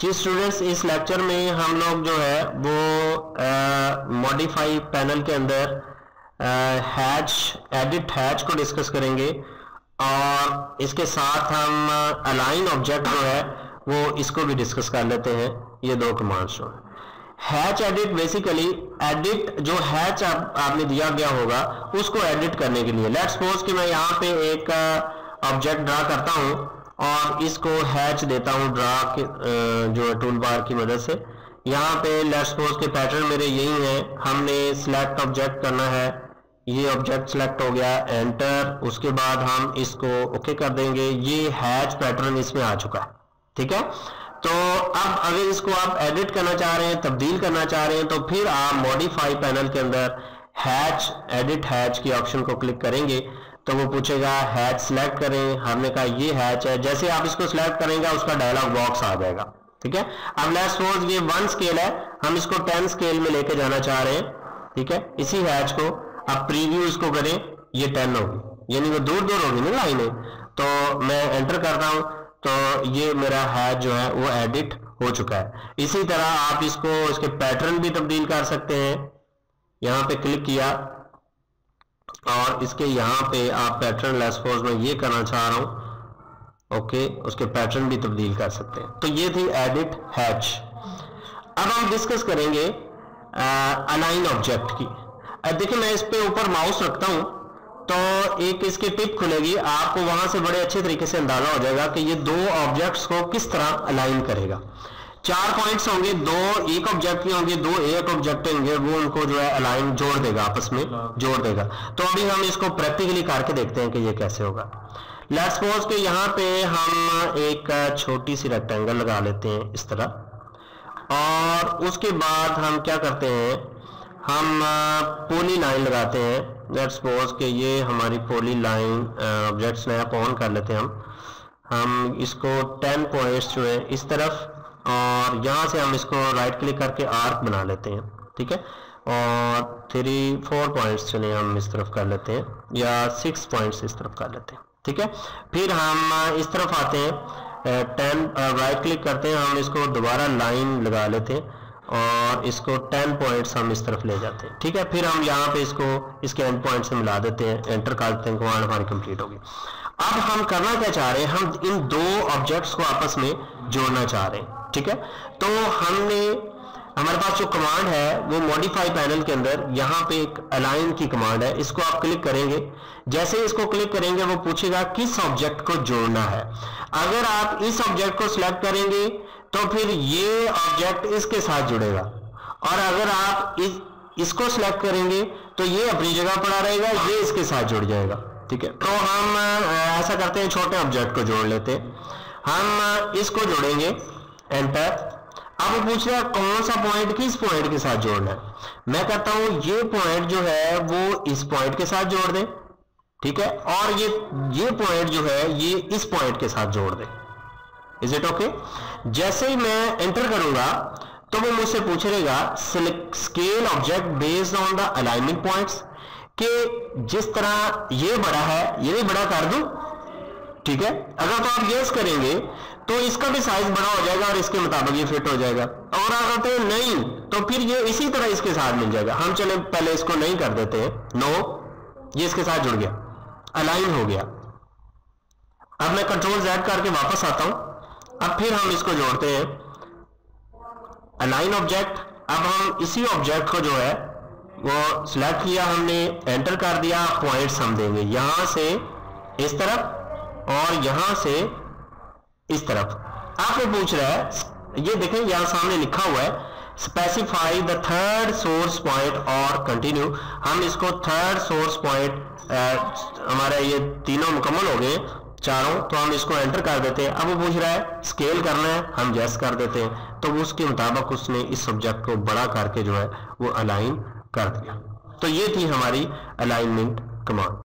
कि स्टूडेंट्स इस लेक्चर में हम लोग जो है वो मॉडिफाई पैनल के अंदर हैच एडिट हैच को डिस्कस करेंगे और इसके साथ हम अलाइन ऑब्जेक्ट जो है वो इसको भी डिस्कस कर लेते हैं। ये दो कमांड्स जो हैच एडिट, बेसिकली एडिट जो हैच आपने दिया गया होगा उसको एडिट करने के लिए। लेट्स सपोज कि मैं यहाँ पे एक ऑब्जेक्ट ड्रा करता हूँ और इसको हैच देता हूँ ड्रा के जो टूल बार की मदद से। यहाँ पे लेट्स सपोज के पैटर्न मेरे यही है, हमने सिलेक्ट ऑब्जेक्ट करना है, ये ऑब्जेक्ट सिलेक्ट हो गया, एंटर, उसके बाद हम इसको ओके कर देंगे। ये हैच पैटर्न इसमें आ चुका है, ठीक है। तो अब अगर इसको आप एडिट करना चाह रहे हैं, तब्दील करना चाह रहे हैं, तो फिर आप मॉडिफाई पैनल के अंदर हैच एडिट हैच की ऑप्शन को क्लिक करेंगे तो वो पूछेगा हैच सिलेक्ट करें। हमने कहा ये हैच है, जैसे आप इसको सिलेक्ट करेंगे उसका डायलॉग बॉक्स आ जाएगा, ठीक है। अब लेट्स सपोज ये 1 स्केल है, हम इसको 10 स्केल में लेके जाना चाह रहे हैं, ठीक है। इसी हैच को आप प्रीव्यू इसको करें, ये 10 होगी, यानी वो दूर दूर होगी ना लाइनें। तो मैं एंटर करता हूं तो ये मेरा हैच जो है वो एडिट हो चुका है। इसी तरह आप इसको इसके पैटर्न भी तब्दील कर सकते हैं। यहां पे क्लिक किया और इसके यहाँ पे आप पैटर्न, लेट्स सपोज मैं ये करना चाह रहा हूं, ओके, उसके पैटर्न भी तब्दील कर सकते हैं। तो ये थी एडिट हैच। अब हम डिस्कस करेंगे अलाइन ऑब्जेक्ट की। देखिए मैं इस पे ऊपर माउस रखता हूं तो एक इसकी टिप खुलेगी, आपको वहां से बड़े अच्छे तरीके से अंदाजा हो जाएगा कि ये दो ऑब्जेक्ट्स को किस तरह अलाइन करेगा। 4 पॉइंट्स होंगे, दो एक ऑब्जेक्ट के होंगे, दो एक ऑब्जेक्ट होंगे, वो उनको जो है अलाइन जोड़ देगा, आपस में जोड़ देगा। तो अभी हम इसको प्रैक्टिकली करके देखते हैं कि ये कैसे होगा। लेट्स सपोज कि यहाँ पे हम एक छोटी सी रेक्टेंगल लगा लेते हैं इस तरह, और उसके बाद हम क्या करते हैं, हम पॉली लाइन लगाते हैं। लेट्स सपोज कि ये हमारी polyline object snap on कर लेते हैं हम इसको 10 पॉइंट्स जो है इस तरफ, और यहाँ से हम इसको राइट क्लिक करके आर्क बना लेते हैं, ठीक है। और 3-4 पॉइंट्स चले हम इस तरफ कर लेते हैं, या 6 पॉइंट्स इस तरफ कर लेते हैं, ठीक है। फिर हम इस तरफ आते हैं, 10 राइट क्लिक करते हैं, हम इसको दोबारा लाइन लगा लेते हैं और इसको 10 पॉइंट्स हम इस तरफ ले जाते हैं, ठीक है। फिर हम यहाँ पे इसको इसके एंड पॉइंट से मिला देते हैं, एंटर कर देते हैं, कमांड हमारी कंप्लीट होगी। अब हम करना क्या चाह रहे हैं, हम इन दो ऑब्जेक्ट्स को आपस में जोड़ना चाह रहे हैं, ठीक है। तो हमारे पास जो कमांड है वो मॉडिफाई पैनल के अंदर यहाँ पे एक अलाइन की कमांड है, इसको आप क्लिक करेंगे। जैसे इसको क्लिक करेंगे वो पूछेगा किस ऑब्जेक्ट को जोड़ना है। अगर आप इस ऑब्जेक्ट को सिलेक्ट करेंगे तो फिर ये ऑब्जेक्ट इसके साथ जुड़ेगा, और अगर आप इसको सिलेक्ट करेंगे तो ये अपनी जगह पड़ा रहेगा, ये इसके साथ जुड़ जाएगा, ठीक है। तो हम ऐसा करते हैं, छोटे ऑब्जेक्ट को जोड़ लेते हैं, हम इसको जोड़ेंगे, एंटर। अब वो पूछ रहा है कौन सा पॉइंट किस पॉइंट के साथ जोड़ना है। मैं कहता हूं ये पॉइंट जो है वो इस पॉइंट के साथ जोड़ दे, ठीक है, और ये पॉइंट जो है ये इस पॉइंट के साथ जोड़ दे। Is it okay? जैसे ही मैं एंटर करूंगा तो वो मुझसे पूछेगा scale object based on the alignment points, कि जिस तरह ये बड़ा है ये भी बड़ा कर दूं, ठीक है। अगर तो आप यस करेंगे तो इसका भी साइज बड़ा हो जाएगा और इसके मुताबिक ये फिट हो जाएगा, और अगर तो नहीं तो फिर ये इसी तरह इसके साथ मिल जाएगा। हम चले पहले इसको नहीं कर देते हैं, नो, ये इसके साथ जुड़ गया, अलाइन हो गया। अब मैं कंट्रोल Z करके वापस आता हूं, अब फिर हम इसको जोड़ते हैं, अलाइन ऑब्जेक्ट। अब हम इसी ऑब्जेक्ट को जो है वो सिलेक्ट किया हमने, एंटर कर दिया, पॉइंट्स हम देंगे यहां से इस तरफ और यहां से इस तरफ। आपको पूछ रहा है, ये देखें यहां सामने लिखा हुआ है specify the third source point और कंटिन्यू। हम इसको थर्ड सोर्स पॉइंट, हमारा ये तीनों मुकम्मल हो गए चारों, तो हम इसको एंटर कर देते हैं। अब वो पूछ रहा है स्केल करना है, हम यस कर देते हैं, तो उसके मुताबिक उसने इस सब्जेक्ट को बड़ा करके जो है वो अलाइन कर दिया। तो ये थी हमारी अलाइनमेंट कमांड।